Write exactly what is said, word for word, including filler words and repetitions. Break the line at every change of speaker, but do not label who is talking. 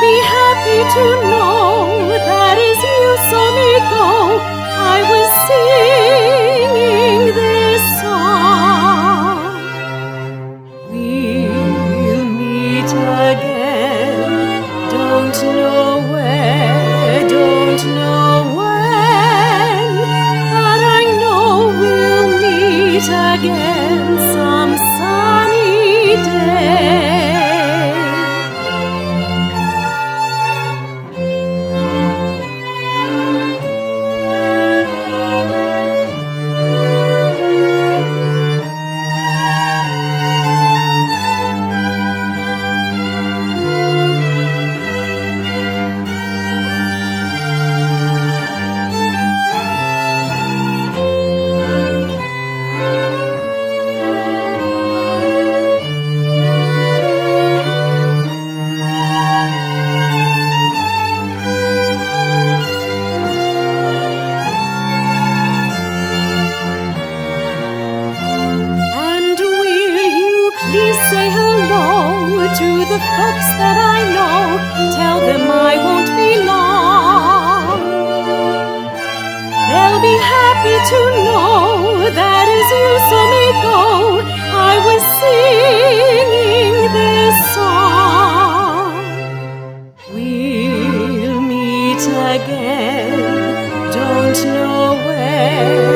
be happy to know that as you saw me go, I was singing this song. We'll meet again, don't know where, don't know when, but I know we'll meet again some sunny day. Please say hello to the folks that I know. Tell them I won't be long. They'll be happy to know that as you saw me go, I was singing this song. We'll meet again, don't know where.